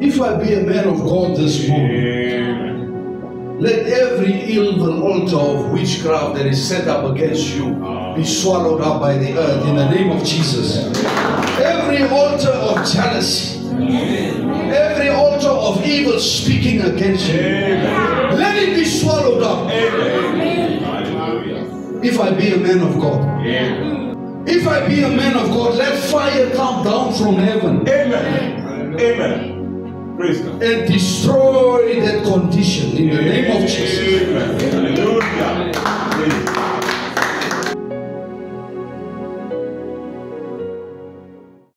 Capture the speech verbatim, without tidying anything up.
If I be a man of God this morning, let every evil altar of witchcraft that is set up against you be swallowed up by the earth in the name of Jesus. Every altar of jealousy, every altar of evil speaking against you, let it be swallowed up. If I be a man of God, if I be a man of God, let fire come down from heaven. Amen. Amen. Praise God. And destroy that condition in the name of Jesus. Amen. Hallelujah.